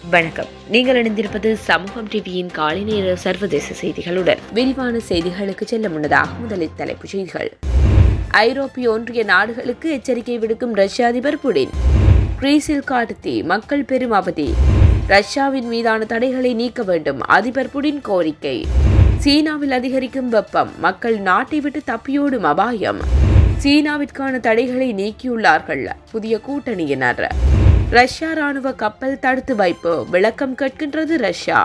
வணக்கம். நீங்கள் இணைந்திருப்பது சமூகம் டிவியின் காலை நேர சர்வதேச செய்திகளுடன். விரிவான செய்திகளுக்கு செல்ல முன்னதாக முதலில் தலைப்புச் செய்திகள். ஐரோப்பிய ஒன்றிய நாடுகளுக்கு எச்சரிக்கை விடுக்கும் ரஷ்ய அதிபர் புடின். கிரீஸில் காட்டுத்தீ, மக்கள் பெரும் அவதி. ரஷ்யாவின் மீதான தடைகளை நீக்க வேண்டும், அதிபர் புடின் கோரிக்கை. சீனாவில் அதிகரிக்கும் வெப்பம், மக்கள் நாட்டை விட்டு தப்பியோடும் அபாயம். சீனாவிற்கான தடைகளை நீக்கியுள்ளார்கள் புதிய கூட்டணியினர். ரஷ்யா ராணுவ கப்பல் தடுத்து வைப்பு, விளக்கம் கேட்கின்றது ரஷ்யா.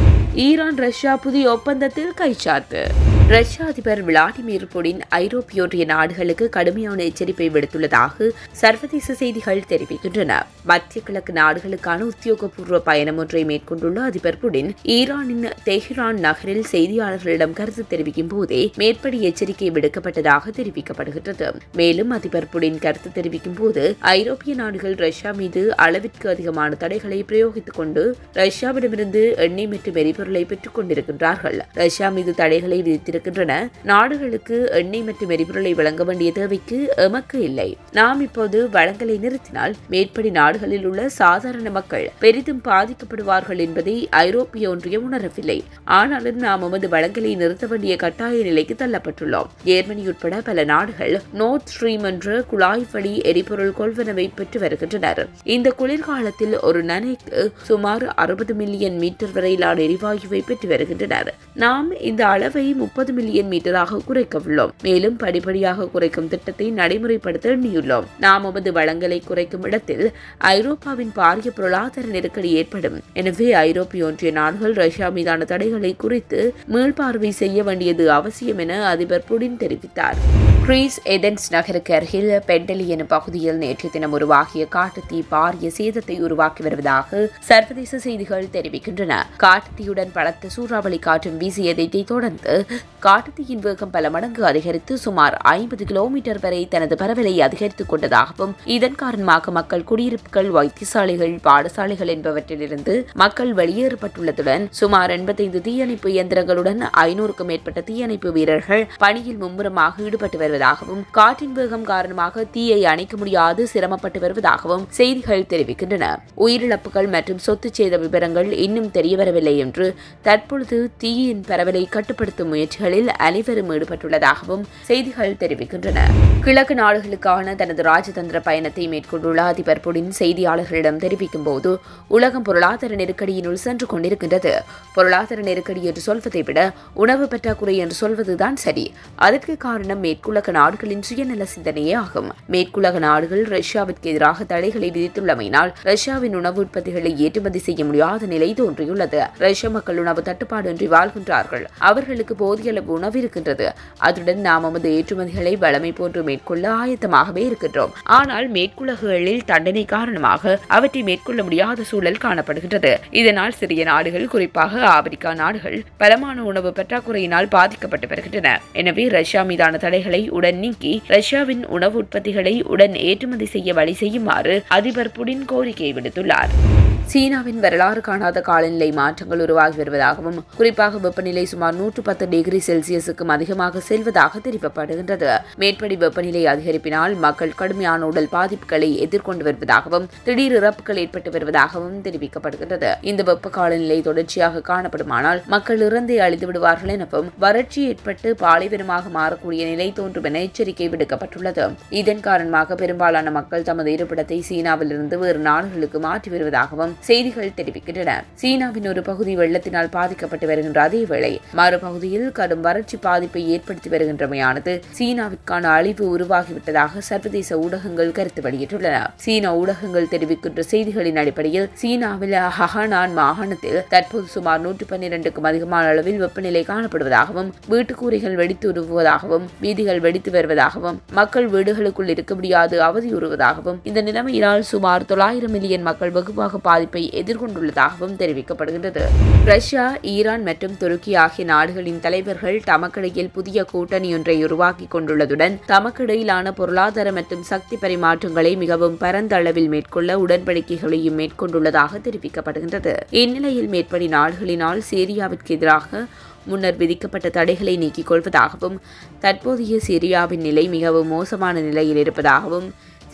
ஈரான் ரஷ்யா புதிய ஒப்பந்தத்தில் கைச்சாத்து. ரஷ்ய அதிபர் விளாடிமிர் புடின் ஐரோப்பிய ஒன்றிய நாடுகளுக்கு கடுமையான எச்சரிப்பை விடுத்துள்ளதாக சர்வதேச செய்திகள் தெரிவிக்கின்றன. மத்திய கிழக்கு நாடுகளுக்கான உத்தியோகபூர்வ பயணம் ஒன்றை மேற்கொண்டுள்ள அதிபர் புடின் ஈரானின் தெஹ்ரான் நகரில் செய்தியாளர்களிடம் கருத்து தெரிவிக்கும் போதே மேற்படி எச்சரிக்கை விடுக்கப்பட்டதாக தெரிவிக்கப்படுகிறது. மேலும் அதிபர் புடின் கருத்து தெரிவிக்கும் போது ஐரோப்பிய நாடுகள் ரஷ்யா மீது அளவிற்கு அதிகமான தடைகளை பிரயோகித்துக் கொண்டு ரஷ்யாவிடமிருந்து எண்ணெய் மற்றும் எரிபொருளை பெற்றுக் கொண்டிருக்கின்றார்கள். ரஷ்யா மீது தடைகளை விதித்திருக்கின்றன. நாடுகளுக்கு எண்ணெய் மற்றும் எரிபொருளை வழங்க வேண்டிய தேவைக்கு எமக்கு இல்லை. நாம் இப்போது வழங்கலை நிறுத்தினால் மேற்படி நாடுகளில் உள்ள சாதாரண மக்கள் பெரிதும் பாதிக்கப்படுவார்கள் என்பதை ஐரோப்பிய ஒன்றியம் உணரவில்லை. ஆனாலும் நாம் நமது வழங்கலை நிறுத்த வேண்டிய கட்டாய நிலைக்கு தள்ளப்பட்டுள்ளோம். ஜெர்மனி உட்பட பல நாடுகள் நோர்த் ஸ்ட்ரீம் என்ற குழாய் வழி எரிபொருள் கொள்வனவை பெற்று வருகின்றனர். இந்த குளிர்காலத்தில் ஒரு நனைக்கு சுமார் 60 மில்லியன் மீட்டர் வரையிலான எரிவாயுவை பெற்று வருகின்றனர். நாம் இந்த அளவை 30 மில்லியன் மீட்டராக குறைக்க உள்ளோம். மேலும் படிப்படியாக குறைக்கும் திட்டத்தை நடைமுறைப்படுத்த எண்ணியுள்ளோம். நாம் நமது வளங்களை குறைக்கும் இடத்தில் ஐரோப்பாவின் பாரிய பொருளாதார நெருக்கடி ஏற்படும். எனவே ஐரோப்பிய ஒன்றிய நாடுகள் ரஷ்யா மீதான தடைகளை குறித்து மீள்பார்வை செய்ய வேண்டியது அவசியம் என அதிபர் புடின் தெரிவித்தார். கிரீஸ் ஏதென்ஸ் நகருக்கு அருகில் பெண்டலி எனும் பகுதியில் நேற்று தினம் உருவாகிய காட்டுத்தீ பாரிய சேதத்தை உருவாக்கி வருவதாக சர்வதேச செய்திகள் தெரிவிக்கின்றன. காட்டுத்தீயுடன் பலத்த சூறாவளி காற்றும் வீசியதை தொடர்ந்து காட்டுத்தீயின் வேகம் பல மடங்கு அதிகரித்து சுமார் 50 கிலோமீட்டர் வரை தனது பரவலை அதிகரித்துக் கொண்டதாகவும் இதன் காரணமாக மக்கள் குடியிருப்புகள், வைத்தியசாலைகள், பாடசாலைகள் என்பவற்றிலிருந்து மக்கள் வெளியேறப்பட்டுள்ளதுடன் சுமார் 85 தீயணைப்பு இயந்திரங்களுடன் 500க்கும் மேற்பட்ட தீயணைப்பு வீரர்கள் பணியில் மும்முரமாக ஈடுபட்டு வருவதாகவும் காற்றின் வேகம் காரணமாக தீயை அணைக்க முடியாது சிரமப்பட்டு வருவதாகவும் செய்திகள் தெரிவிக்கின்றன. உயிரிழப்புகள் மற்றும் சொத்து சேத விவரங்கள் இன்னும் தெரியவரவில்லை என்று தற்பொழுது தீயின் பரவலை கட்டுப்படுத்தும் முயற்சிகளில் அனைவரும் ஈடுபட்டுள்ளதாகவும் செய்திகள் தெரிவிக்கின்றன. கிழக்கு நாடுகளுக்கான தனது ராஜதந்திர பயணத்தை மேற்கொண்டுள்ள அதிபர் புடின் செய்தியாளர்களிடம் தெரிவிக்கும் போது உலகம் பொருளாதார நெருக்கடியினுள் சென்று கொண்டிருக்கின்றது. பொருளாதார நெருக்கடி என்று சொல்வதை விட உணவு பற்றாக்குறை என்று சொல்வதுதான் சரி. அதற்கு காரணம் மேற்குலக நாடுகளின் சுயநல சிந்தனையே ஆகும். மேற்குலக நாடுகள் ரஷ்யாவிற்கு எதிராக தடைகளை விதித்துள்ளமையினால் ரஷ்யாவின் உணவு உற்பத்திகளை ஏற்றுமதி செய்ய முடியாத நிலை தோன்றியுள்ளது. ரஷ்ய மக்கள் உணவு தட்டுப்பாடின்றி வாழ்கின்றார்கள். அவர்களுக்கு போதிய அளவு உணவு இருக்கின்றது. அதுடன் நாம் நமது ஏற்றுமதிகளை வளமை போன்று மேற்கொள்ள ஆயத்தமாகவே இருக்கின்றோம். ஆனால் மேற்குலகுகளில் தண்டனை காரணமாக அவற்றை மேற்கொள்ள முடியாத சூழல் காணப்படுகின்றது. இதனால் சிறிய நாடுகள், குறிப்பாக ஆப்பிரிக்கா நாடுகள் பலமான உணவு பற்றாக்குறையினால் பாதிக்கப்பட்டு வருகின்றன. எனவே ரஷ்யா மீதான தடைகளை உடன் நீக்கி ரஷ்யாவின் உணவு உற்பத்திகளை உடன் ஏற்றுமதி செய்ய வழி செய்யுமாறு அதிபர் புடின் கோரிக்கை விடுத்துள்ளார். சீனாவின் வரலாறு காணாத காலநிலை மாற்றங்கள் உருவாகி வருவதாகவும் குறிப்பாக வெப்பநிலை சுமார் 110 டிகிரி செல்சியஸுக்கும் அதிகமாக செல்வதாக தெரிவிக்கப்படுகின்றது. மேற்படி வெப்பநிலை அதிகரிப்பினால் மக்கள் கடுமையான உடல் பாதிப்புகளை எதிர்கொண்டு வருவதாகவும் திடீர் இறப்புகள் ஏற்பட்டு வருவதாகவும் தெரிவிக்கப்படுகின்றது. இந்த வெப்ப காலநிலை தொடர்ச்சியாக காணப்படுமானால் மக்கள் இறந்தே அழிந்து விடுவார்கள் எனவும் வறட்சி ஏற்பட்டு பாலைவனமாக மாறக்கூடிய நிலை தோன்றும் என எச்சரிக்கை விடுக்கப்பட்டுள்ளது. இதன் காரணமாக பெரும்பாலான மக்கள் தமது இருப்பிடத்தை சீனாவிலிருந்து வேறு நாடுகளுக்கு மாற்றி வருவதாகவும் செய்திகள் தெரிவிக்கின்றன. சீனாவின் ஒரு பகுதி வெள்ளத்தினால் பாதிக்கப்பட்டு வருகின்ற அதேவேளை மறுபகுதியில் கடும் வறட்சி பாதிப்பை ஏற்படுத்தி வருகின்றமையானது சீனாவிற்கான அழிவு உருவாகிவிட்டதாக சர்வதேச ஊடகங்கள் கருத்து வெளியிட்டுள்ளன. சீன ஊடகங்கள் தெரிவிக்கின்ற செய்திகளின் அடிப்படையில் சீனாவில் ஹஹானான் மாகாணத்தில் தற்போது சுமார் 112க்கும் அதிகமான அளவில் வெப்பநிலை காணப்படுவதாகவும் வீட்டுக்கூரைகள் வெடித்து உருவுவதாகவும் வீதிகள் வெடித்து வருவதாகவும் மக்கள் வீடுகளுக்குள் இருக்க முடியாது அவதியுறுவதாகவும் இந்த நிலைமையினால் சுமார் 900 மில்லியன் மக்கள் வெகுவாக பாதிப்பு எதிர்கொண்டுள்ளதாகவும் தெரிவிக்கப்படுகின்றது. ரஷ்யா, ஈரான் மற்றும் துருக்கி ஆகிய நாடுகளின் தலைவர்கள் தமக்கிடையில் புதிய கூட்டணி ஒன்றை உருவாக்கிக் கொண்டுள்ளதுடன் தமக்கிடையிலான பொருளாதார மற்றும் சக்தி பரிமாற்றங்களை மிகவும் பரந்த அளவில் மேற்கொள்ள உடன்படிக்கைகளையும் மேற்கொண்டுள்ளதாக தெரிவிக்கப்படுகின்றது. இந்நிலையில் மேற்படி நாடுகளினால் சிரியாவிற்கு எதிராக முன்னர் விதிக்கப்பட்ட தடைகளை நீக்கிக் கொள்வதாகவும் தற்போதைய சிரியாவின் நிலை மிகவும் மோசமான நிலையில் இருப்பதாகவும்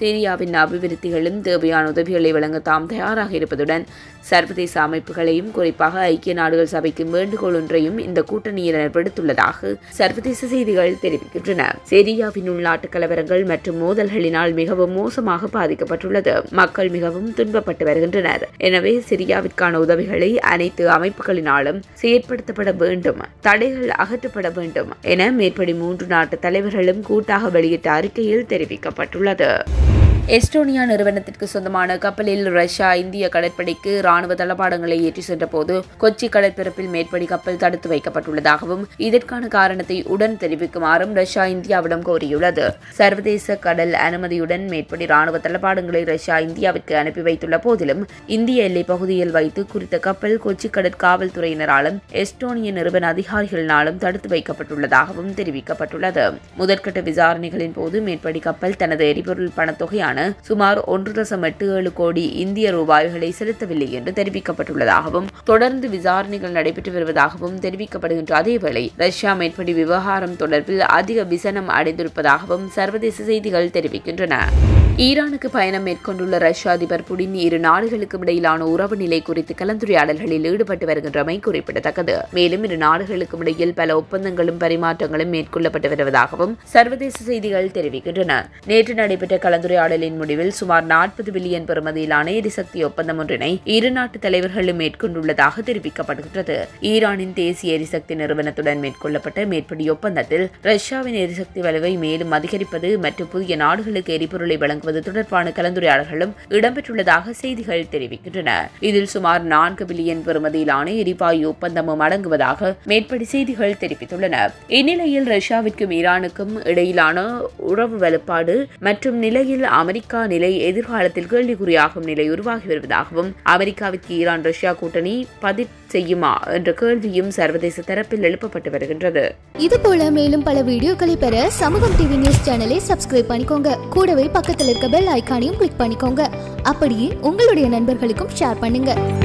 சிரியாவின் அபிவிருத்திகளும் தேவையான உதவிகளை வழங்க தாம் தயாராக இருப்பதுடன் சர்வதேச அமைப்புகளையும் குறிப்பாக ஐக்கிய நாடுகள் சபைக்கு வேண்டுகோள் ஒன்றையும் இந்த கூட்டணியினர் விடுத்துள்ளதாக சர்வதேச செய்திகள் தெரிவிக்கின்றன. சிரியாவின் உள்நாட்டு கலவரங்கள் மற்றும் மோதல்களினால் மிகவும் மோசமாக பாதிக்கப்பட்டுள்ளது. மக்கள் மிகவும் துன்பப்பட்டு வருகின்றனர். எனவே சிரியாவிற்கான உதவிகளை அனைத்து அமைப்புகளினாலும் செயற்படுத்தப்பட வேண்டும், தடைகள் அகற்றப்பட வேண்டும் என மேற்படி 3 நாட்டு தலைவர்களும் கூட்டாக வெளியிட்ட அறிக்கையில் தெரிவிக்கப்பட்டுள்ளது. எஸ்டோனியா நிறுவனத்திற்கு சொந்தமான கப்பலில் ரஷ்யா இந்திய கடற்படைக்கு ராணுவ தளபாடங்களை ஏற்றி சென்றபோது கொச்சி கடற்பரப்பில் மேற்படி கப்பல் தடுத்து வைக்கப்பட்டுள்ளதாகவும் இதற்கான காரணத்தை உடன் தெரிவிக்குமாறும் ரஷ்யா இந்தியாவிடம் கோரியுள்ளது. சர்வதேச கடல் அனுமதியுடன் மேற்படி ராணுவ தளபாடங்களை ரஷ்யா இந்தியாவிற்கு அனுப்பி வைத்துள்ள போதிலும் இந்திய எல்லைப் பகுதியில் வைத்து குறித்த கப்பல் கொச்சி கடற்காவல்துறையினராலும் எஸ்டோனிய நிறுவன அதிகாரிகளினாலும் தடுத்து வைக்கப்பட்டுள்ளதாகவும் தெரிவிக்கப்பட்டுள்ளது. முதற்கட்ட விசாரணைகளின் போது மேற்படி கப்பல் தனது எரிபொருள் பணத்தொகையான சுமார் 1.87 கோடி இந்திய ரூபாய்களை செலுத்தவில்லை என்று தெரிவிக்கப்பட்டுள்ளதாகவும் தொடர்ந்து விசாரணைகள் நடைபெற்று வருவதாகவும் தெரிவிக்கப்படுகின்ற அதேவேளை ரஷ்யா மேற்படி விவகாரம் தொடர்பில் அதிக விசனம் அடைந்திருப்பதாகவும் சர்வதேச செய்திகள் தெரிவிக்கின்றன. ஈரானுக்கு பயணம் மேற்கொண்டுள்ள ரஷ்ய அதிபர் புடின் இரு நாடுகளுக்கும் இடையிலான உறவு நிலை குறித்து கலந்துரையாடல்களில் ஈடுபட்டு வருகின்றமை குறிப்பிடத்தக்கது. மேலும் இரு நாடுகளுக்கும் இடையில் பல ஒப்பந்தங்களும் பரிமாற்றங்களும் மேற்கொள்ளப்பட்டு வருவதாகவும் சர்வதேச செய்திகள் தெரிவிக்கின்றன. நேற்று நடைபெற்ற கலந்துரையாடலின் முடிவில் சுமார் 40 பில்லியன் பெறுமதியிலான எரிசக்தி ஒப்பந்தம் ஒன்றினை இரு நாட்டு தலைவர்களும் மேற்கொண்டுள்ளதாக தெரிவிக்கப்படுகின்றது. ஈரானின் தேசிய எரிசக்தி நிறுவனத்துடன் மேற்கொள்ளப்பட்ட மேற்படி ஒப்பந்தத்தில் ரஷ்யாவின் எரிசக்தி வலுவை மேலும் அதிகரிப்பது மற்றும் புதிய நாடுகளுக்கு எரிபொருளை வழங்குவது தொடர்பான கலந்துரையாடல்களும் இடம்பெற்றுள்ளதாக செய்திகள் தெரிவிக்கின்றன. இதில் சுமார் 4 பில்லியன் பெறுமதியிலான எரிவாயு ஒப்பந்தமும் அடங்குவதாக மேற்படி செய்திகள் தெரிவித்துள்ளன. இந்நிலையில் ரஷ்யாவிற்கும் ஈரானுக்கும் இடையிலான உறவு வலுப்பாடு மற்றும் நிலையில் அமெரிக்கா நிலை எதிர்காலத்தில் கேள்விக்குறியாகும் நிலை உருவாகி வருவதாகவும் அமெரிக்காவிற்கு ஈரான் ரஷ்யா கூட்டணி பதில் செய்யுமா என்ற கேள்வியும் சர்வதேச தரப்பில் எழுப்பப்பட்டு வருகின்றது. இதுபோல மேலும் பல வீடியோக்களை பெற சமூகம் டிவி நியூஸ் சேனலை சப்ஸ்கிரைப் பண்ணிக்கோங்க. கூடவே பக்கத்தில் இருக்க பெல் ஐகானையும் கிளிக் பண்ணிக்கோங்க. அப்படியே உங்களுடைய நண்பர்களுக்கும் ஷேர் பண்ணுங்க.